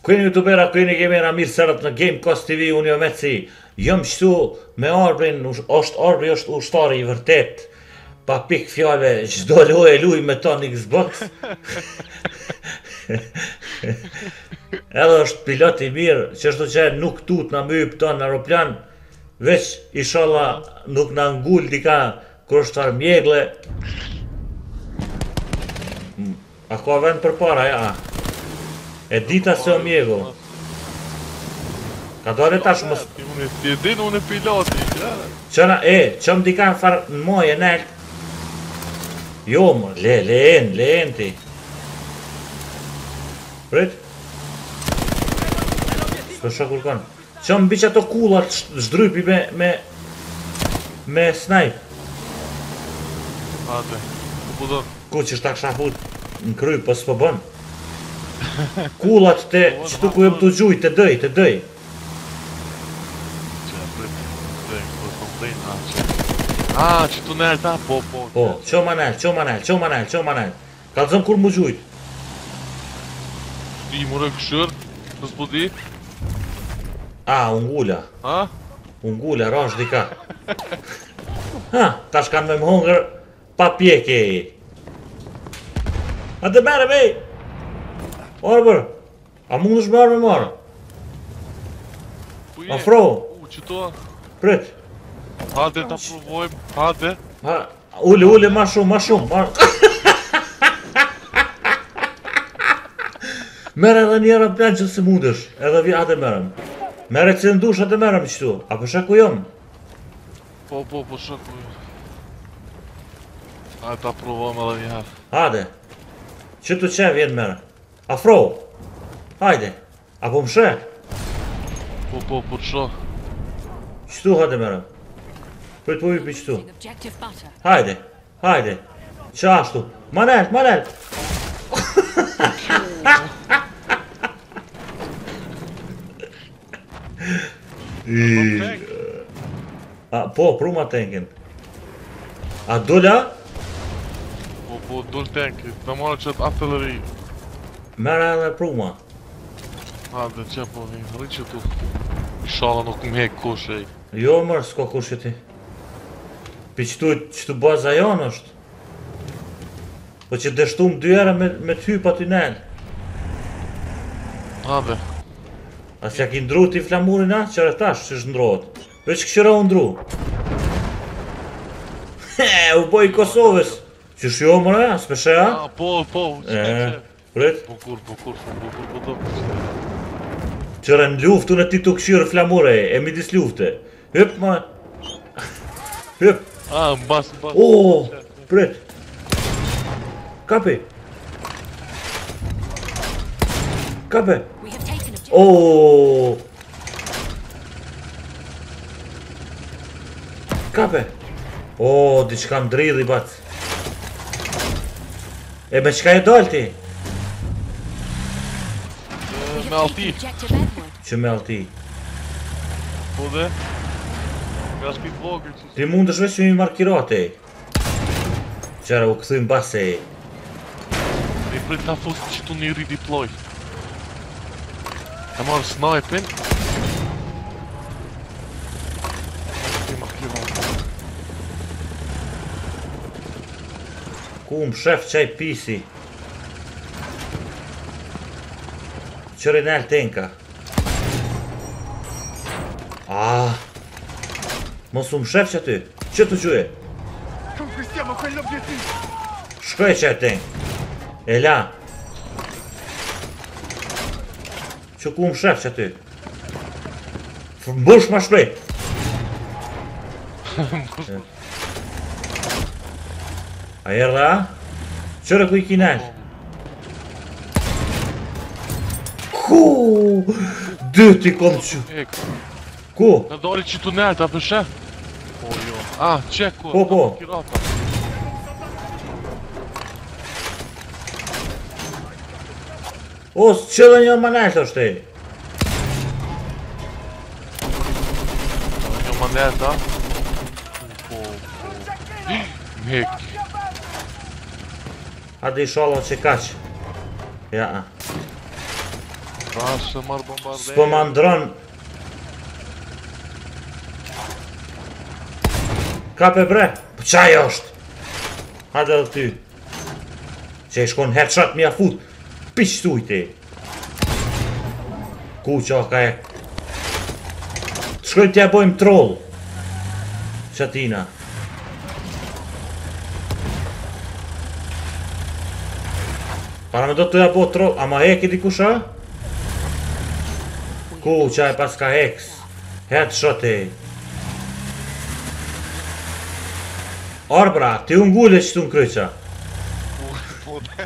Kujni youtubera, kujni gamera, mirë sërët në Gamecast TV, unë jo Meci. Jëm shtu me Arbrin, Arbri është ushtari i vërtet. Pa pik fjale, çdo lojë e luj me ton Xbox. Edhe është pilot i mirë, çështë që nuk tut na myp ton aeroplan, veç inshallah nuk na ngul dika kur është armjegle. A ka vend përpara, ja. E dita se o mjego. Ka dole tash mos... Ti e din unë e piloti. Qëna, qëm dika në farë në moj e nalt. Jo më, lehen ti. Prit. Së shokur kon. Qëm bi që ato kullat zdrypi me snipe. Ate, ku do? Ku që shta kësha fut në kry, po s'po bën. Kullat të qëtu ku jem të gjuj, të dëj. Që tunel ta, po. Po, qo manel. Kalzëm kur mu gjujt. I mërë këshër, nësë po di. Ungula. Ha? Ungula, rash dika. Tash kanë me më hongër pa pjeke. A të mere bej! Arbër, a mund është me arme marë? Afro! Qëto? Prit! Hade ta provojmë, hade! Ule, ma shumë! Mere edhe njëra plan që se mundesh, edhe vi ate merem. Mere që ndush ate merem qëtu, a për shaku jom? Po, shaku jom. Hade ta provojmë edhe njëherë. Hade! Qëtu qe vjen mere? Afro! Hajde! Apo më shë? Po, të shë. Qëtu hajde merem? Për të ujpi qëtu. Hajde! Qa ashtu? Manel! Po, pruma tankin. A dolla? Po, dull tanki. Të marrë qëtë artilleri. Mere edhe pruma. Hade, që po, rri që tu. Inshallah nuk më hek kushe. Jo mërë, s'ko kushe ti. Pi qëtu baza janë është. Po që dështum 2 herë me t'hy pa t'y nel. Hade. As ja ki ndru t'i flamurin a, qërë tash që është ndrohet. Veç këshira u ndru. U boj Kosovës. Qësh jo mërë, s'peshe a? Po, Prit? Po kur, Qërë në luftu në ti t'u këshirë flamure, e midis lufte. Hyp, ma. Hyp. Mbas. Prit. Kapi. Kape. Diçka më dridhi bat. E me qka e dal ti? Me alti. Që me alti? Po dhe? Nga shpit vogër që... Ti mund është veç që mi markirate. Qara u këthujmë base. E prit ta fusë që tu një redeploy. E marrë snipen. Ku më shef qaj pisi. Qëri nel tenka. Mos më shef që ty. Që të gjuje? Shkoj qaj tenk. E la. Që ku më shef që ty? Mbush ma shprej. A erda? Qërë ku i kinel? Dyti kom që... Ku? Në dori që tunel, ta përshe? Po jo. Qeku. Po. Që dhe një manel të është e? Një manel të? Po. Mek. Hadi inshallah që kaq. Ja. Tash se marrë bombardere. S'po ma ndron. Kape bre, po qaj është? Hajde dhe ty. Që i shkon headshot mja fut. Piq tujti. Ku qa ka e. Shkoj t'ja bojmë troll. Qatina. Para me do t'ja bo troll, a ma heki dikush a? Ku qaj pas ka heks. Headshot e. Arbra, ti unë gulle që tu në kryqa. Po dhe.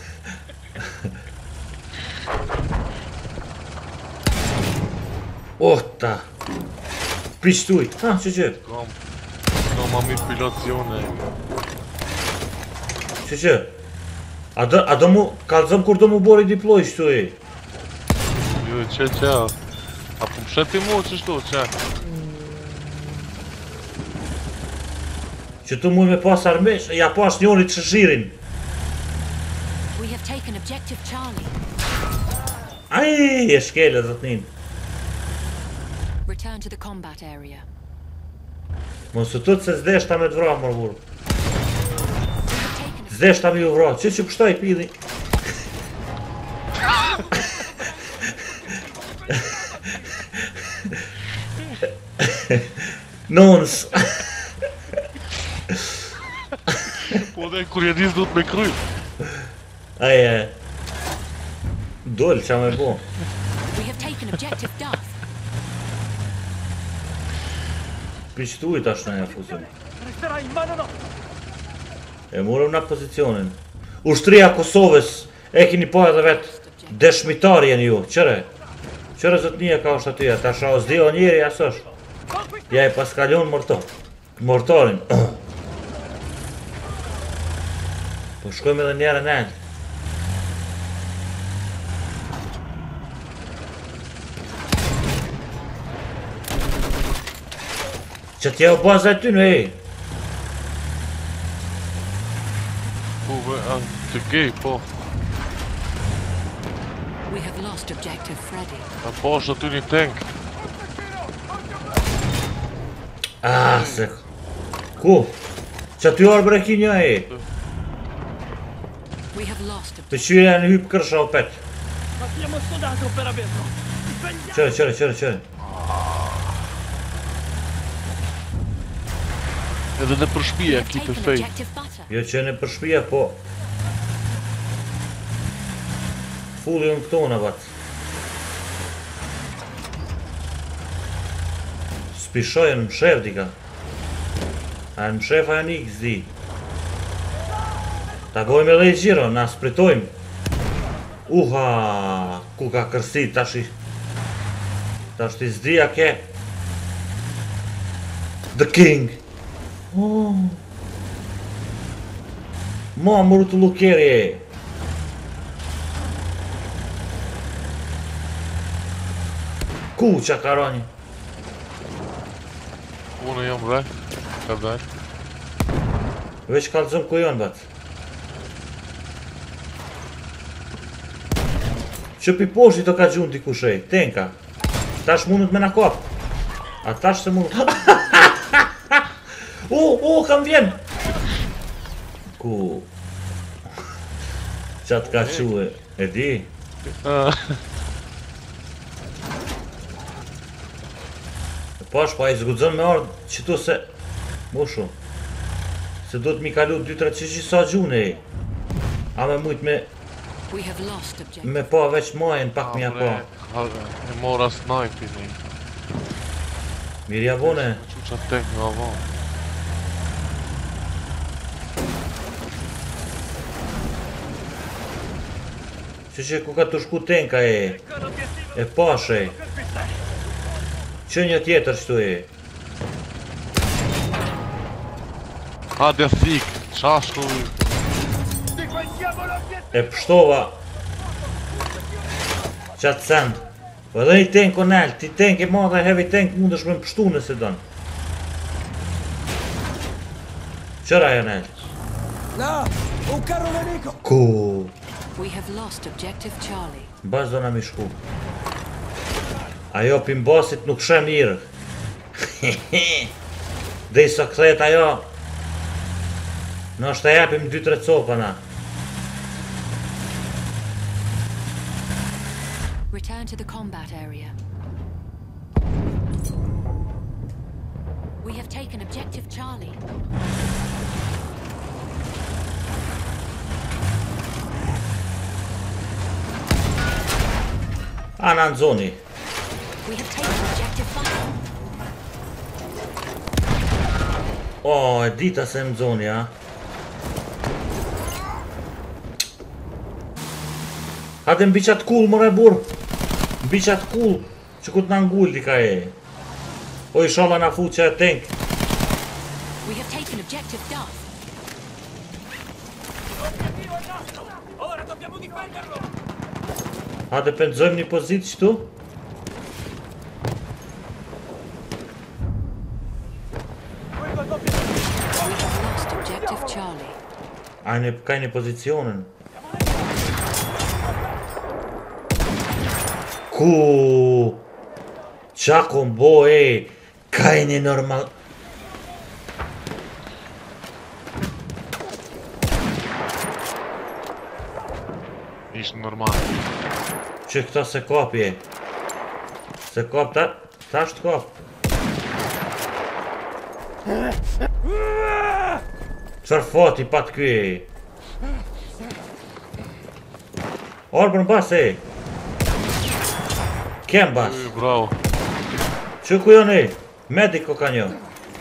Ota. Pishtuj. Ha, që? Kam manipulacione. Që? A do mu, kalzëm kur do mu bori deploy shtu e? Jo, që? A po më sheti mu që shtu, që? Që tu mu me pas armesh, ja pas njonit shëshirin. We have taken objective Charlie. Aj, e shkele zotnin. Return to the combat area. Mos të tut se zdeshta me të vra, mërgur. We have taken a Zdeshta me ju vra, që pështoj pili. Nons. Po dhe kur jedis du t'me kry. Aje. Dol qa me bo. We have taken objective Duff. Pishtuj tash në ja fuzim. E morëm në pozicionin. Ushtria Kosovës, e kini po edhe vetë dëshmitari jeni ju, qëre? Qëre zotnia ka është atyja, ta shra ozdi o njeri asosh. Ja i paskalion mortorin. Po shkojmë edhe njerë në endë. Që t'ja u baza e ty në e. Po ve, të gej, po. We have lost objective Freddy. A po është aty një tank. Ah, se... Ku? Që t'ju arë breki një e. We have lost Të qyre në hypë kërsha o pet. Qëre. Edhe në përshpia, We have ki taken të fej. objective Butter. Jo që në përshpia, po... Fulli unë këto në batë. Spishojë në mshef dika. A në mshef a janë XD. Ta bojmë edhe i gjiro, na spritojmë. Uha, ku ka kërsi, tash i zdia ke. The King. Oh. Ma mërë të lukeri e. Ku që ka rani? Unë jam dhe, ka dhe. Veç kalzëm ku janë bat. Që pi poshti të ka gjunë dikush e, tenka. Tash mundët me na kap. A tash se mundët. Kam vjen! Ku? Qa t'ka quë, e di? Pash, pa i zgudzon me ardhë qëtu se... Mushu. Se do t'mi kalu 2-3 qëqi sa gjune e. A me mujt me... We have lost objective. Me pa veç majen pak mja pa. E mora snajpin e. Mirja bone. Që që tank nga avon. Që ku ka të shku tenka e. E pash e. Që një tjetër qëtu e. Hade thik, qashtu. E pështova. Qatë send. Po edhe një tank o nalë, ti tank e madhe heavy tank mundesh me më pështu nëse dënë. Qëra e nalë? Là, un carro nemico! Ku? We have lost objective Charlie. Bas do na mi shku. Ajo pimbasit nuk shë mirë. Dhe i sa këthet ajo. Në është të japim 2-3 copa na. Return to the combat area. We have taken objective Charlie. Ana në zoni. We have taken objective Fire. O, e dita se në zoni, ha? Hate mbi qatë kull, mëre burë. Mbi qatë kull, që ku t'na ngulli ka e. O, i shala na fu që e tank. We have taken objective Duff. Hate pëndzojmë një pozitë qëtu. We have lost objective Charlie. Ajne ka një pozicionin. Ku? Qa kombo e? Ka një normal... Ishtë normal. Që këta se kapi e. Se kap ta është kap. Qër fati pat kjo e. Arbër në bas e. Kem bas. Bravo. Që ku janë e? Mediko ka një.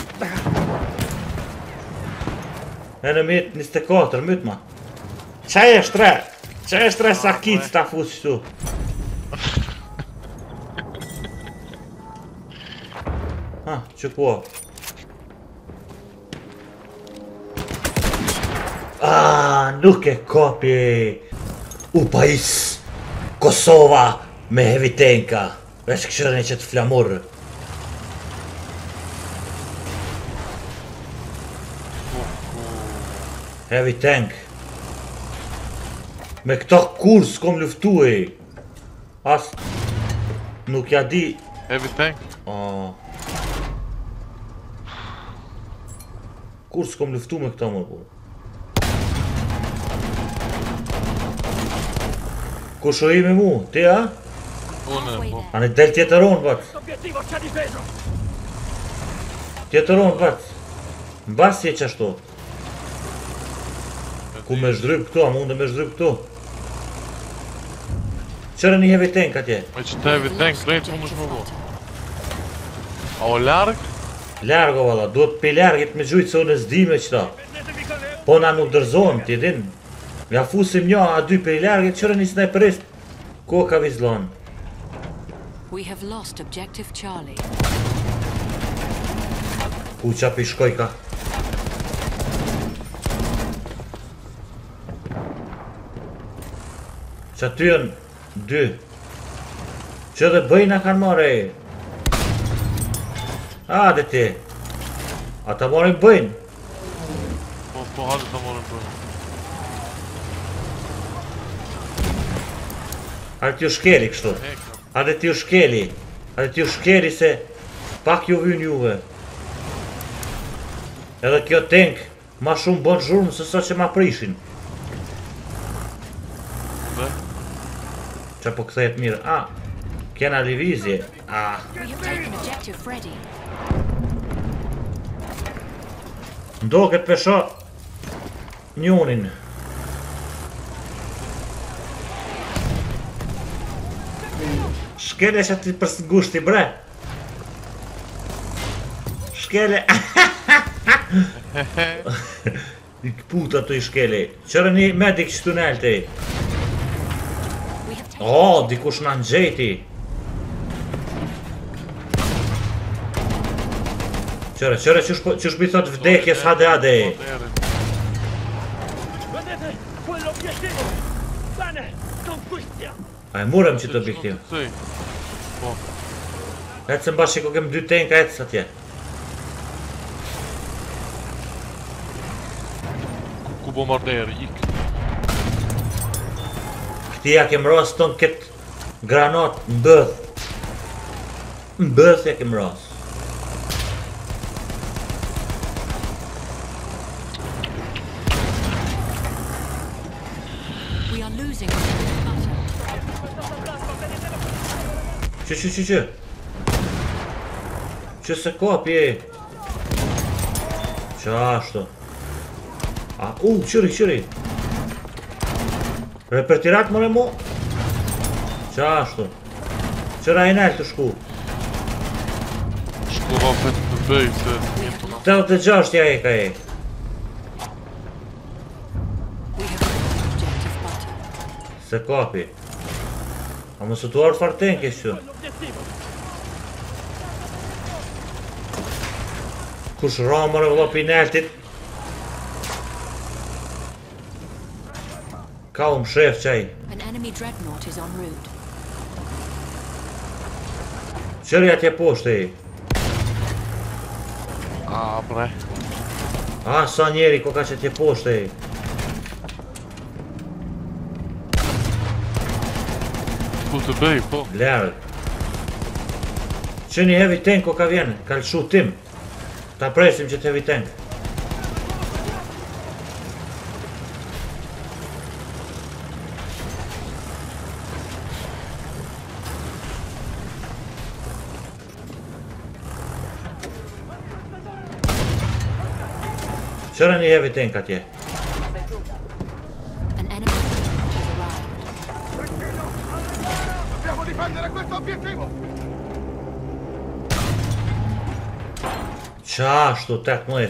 E në mitë 24, mytë ma. Qa e shtre? Qa e shtre sa kic ta fusë qëtu? Ha, që ku? Nuk e kapi. U pajis Kosova me heavy tanka. Vesh këshërën e qëtë flamurë. Heavy tank. Me këta kurs kom luftu e. As nuk ja di. Heavy tank. Kurs kom luftu me këta më bu. Ku shohi me mu? Ti a? Unë, po. Anë del tjetëron bat. Tjetëron bat. Mbas je qashtu. Ku me zhdryp këtu, a mundë me zhdryp këtu. Qërë një heavy tank atje. Me që të heavy tank, drejt më më bo. A o larg? Largo valla, duhet pe largit me gjujtë se unë e zdi me qëta. Po na nuk dërzojmë, ti din. Ja fusim një a dy pe largit, qërë një sniperist. Ko ka vizlon. We have lost objective Charlie. Ku qa pi shkoj ka. Qa ty jën 2. Që dhe bëjna kanë mare. A, dhe ti. A ta marim bëjnë. Po, hajde të morëm për. Hajde t'ju shkeli kështu. Hajde t'ju shkeli. Hajde t'ju shkeli se pak ju vynë juve. Edhe kjo tank ma shumë bën zhurmë se sa që ma prishin. Dhe? Qa po këthejt mirë. A, kena livizje. A, We have taken objective Freddy. ndoket pesha njonin. Shkele që ti për ngushti bre. Shkele. I këputa të i shkele. Qërë një medik që tunel të i. We have taken O, dikush në nxejti. Qërë, që shbi thot vdekjes hade. Vedete quell'obiettivo? Bene, conquistiamo! A e murem që të objektiv. Po, Ecë se mba shiko kem 2 tanka ecë atje. ku bombarderi, ik. Këti Ti ja kem ras ton ket granat mbëth. Mbëth ja kem ras. We are losing objective butter. Që. Që se kapi e. Që ashtu. Qëri. Repertirat mëre mu. Që ashtu. Qëra i nalë të shku. Shkova vetë në bëj se jetu në 86 ja e ka e. We have lost objective butter. Se kapi. A më së të orë farten kështu. L'obiettivo. Kush ramër e vëlla pineltit. Ka shef qaj. An enemy dreadnought is en route. Qëri atje poshtë e. A, bre. Sa njeri ko ka që atje poshtë e. Ku të bëj, po. Lërë. Që një heavy tank ko ka vjenë, ka lëshu tim. Ta presim që të heavy tank. Qëra një heavy tank atje. An enemy dreadnought has arrived. Dobbiamo difendere questo obiettivo! Qa ashtu, 18.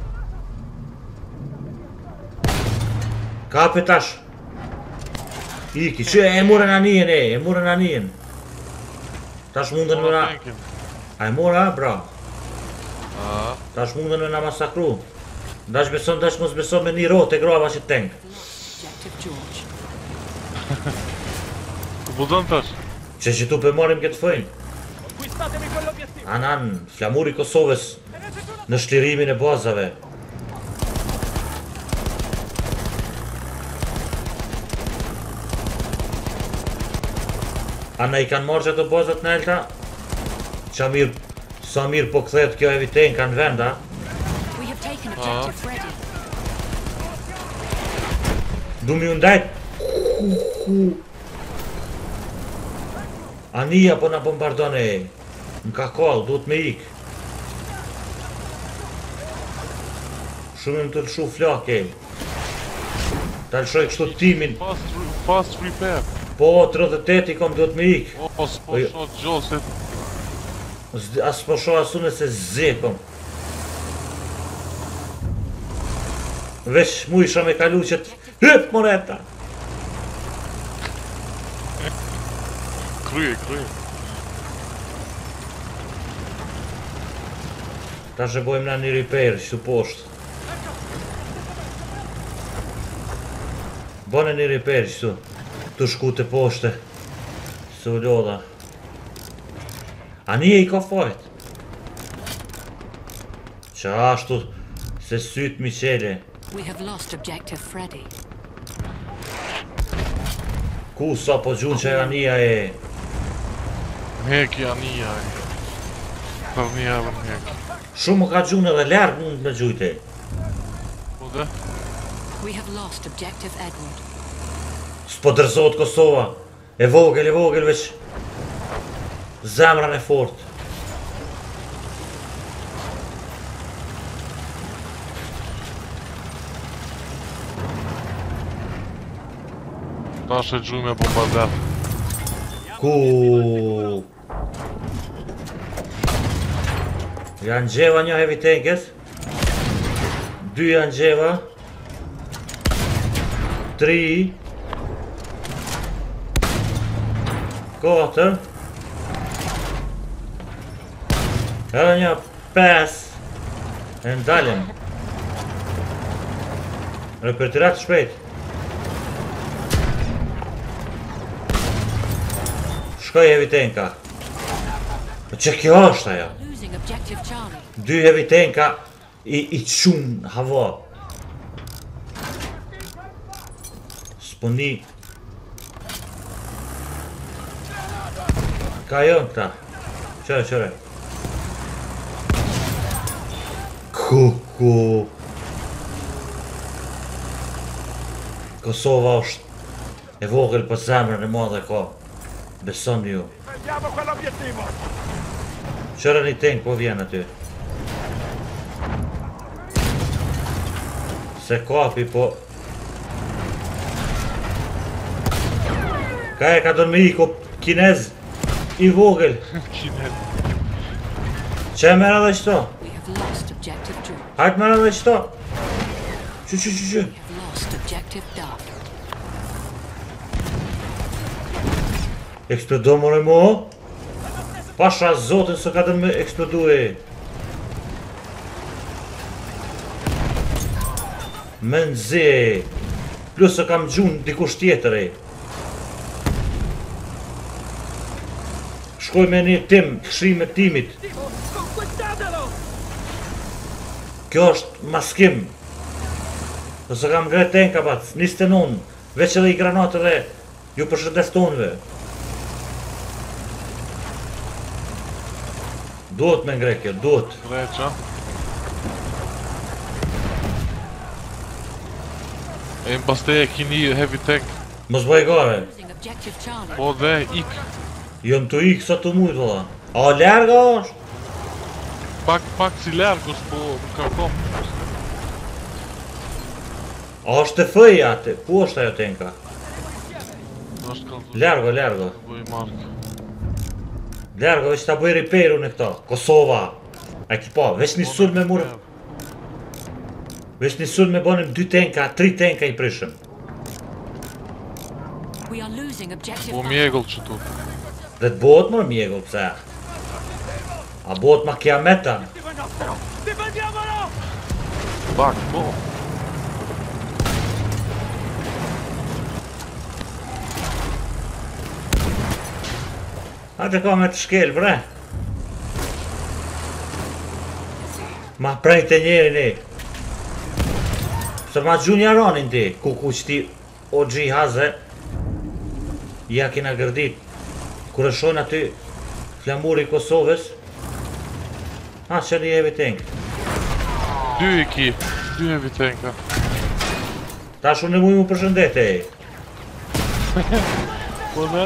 Kapi tash. Iki, që e murën anijen e murën anijen. Tash mundën me na... A e mura, bra. Tash mundën me na masakru. Dash mos beson me një rotë e grava që tank. Objective George. Ku po dënë tash? Që tu pe marim këtë fëjnë. Conquistatemi quell'obiettivo. Anan, flamuri Kosovës në shtirimin e bazave. Ana i kanë marrë që të bazat në elta? Sa mirë po këthet kjo eviten kanë venda. We have taken objective Freddy. Du mi undajt. Anija po na bombardone e. M'ka kall, duhet me ik. Shumë më të lëshu flake. Ta lëshoj kështu timin. Fast repair. Po, 38 i kom duhet me ik. O, s'po shot gjosit. As po shoh asune se zekom. Vesh mu isha me kalu që të hyp moreta. Krye. Ta që bojmë na një repair që të poshtë. Bone një repair që të shku të poshtë. Së u lodha. A një i ka fajt. Që ashtu se sytë Michele. We have lost objective Freddy. Ku sa po gjun që Anija e... Mheki Anija e. Për një edhe mheki. Shumë ka gjun edhe larg mund me gjujte. Po dhe? We have lost objective Edward. S'po dërzohet Kosova. E vogël veç. Zemrën e fort. Tash e gjuj me bombardet. Ku... Janë gjeva një heavy tankes. 2 janë gjeva. 3. 4. Edhe një 5. E ndalem. Repertirat shpejt. Shkoj heavy tanka. Po që kjo është ajo? Losing objective Charlie. 2 heavy tanka i qunë hava. S'po një Ka jon këta. Qëre. Ku. Kosova është e vogël për zemrën e madhe ka. Beson ju. Prendiamo quell'obiettivo! Qëre një tank po vjen aty. Se kapi po... Ka do në me iko kinez i vogël. Kinez. Që e mera dhe qëto? We have lost objective George. Hajtë mera dhe qëto? Që. We have lost objective Dark. Eksplodo more mo? Pasha zotin së ka dërë me eksplodue. Menzi. Plus se kam gjunë dikush tjetër e. Shkoj me një tim, këshrim e timit. Conquistatelo! Kjo është maskim. Nëse kam gre tenka bac, niste nun, veç edhe i granatë dhe ju përshëndes tonëve. Duhet me ngre kjo, duhet. Reqa. E në pas te e kini heavy tank. Mos bëj gare. Losing objective Charlie. Po dhe ik. Jëm të ikë sa të mujtë vëlla. A larga është? Pak si largus, po më ka kom. A është të fëja atë? Ku është ajo tenka? Është kalzu. Largo. Bëj mark. Largo, veç ta bëj reperu në këta. Kosova. A ki pa, veç një sul me murë. Veç një sul me bonim 2 tenka, 3 tenka i prishëm. We are losing objective Po Dark. mjegull që tu. Dhe të botë më mjegull, pëse? A botë ma kiameta? Obiettivo è nostro! Difendiamolo! Bak, po. Hajde ka me të shkel, bre. Ma prej të njerin e. Se ma gjunjaronin ti, ku qëti o gji haze. Ja kina gërdit. Kur e shon aty flamuri i Kosovës. Ha, që një heavy tank. 2 i ki. 2 heavy tanka. Ta shumë në mujë mu përshëndete e. Po dhe?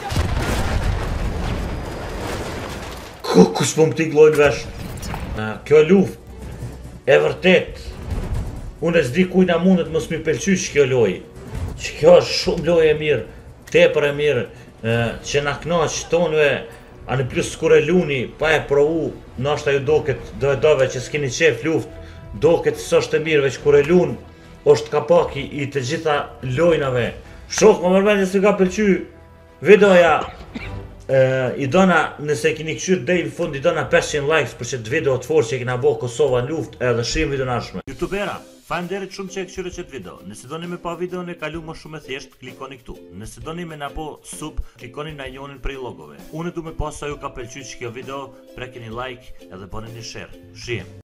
Kush po më t'i glojnë vesh. Kjo luft e vërtet. Unë e s'di kujna mundet mos mi pëlqy që kjo loj. Që kjo është shumë loj e mirë. Tepër e mirë. Që na knaq tonëve. A në plus kur e luni pa e provu. Nashta ju doket dove që s'kini qef luft. Doket s'është e mirë veç kur e lun. është kapaki i të gjitha lojnave. Shok, më mërmendje se ka pëlqy videoja. I dona, nëse kini këshyr deri në fund, i dona 500 likes për që të video të forë që i kina bo Kosova në luft edhe shim video nashme. Youtubera, faleminderit shumë që e këshyre qëtë video. Nëse doni me pa videon e kalu më shumë e thjesht, klikoni këtu. Nëse doni me na bo sub, klikoni na njonin prej logove. Unë du me pas sa ju ka pëlqy që kjo video, prekini like edhe bëni një share. Shim.